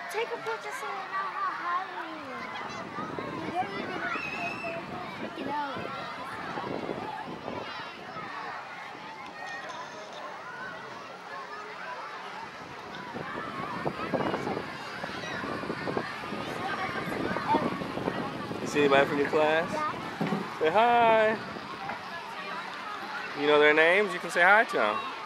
Take a picture so they know how high we are. Check it out. You see anybody from your class? Yeah. Say hi. You know their names? You can say hi to them.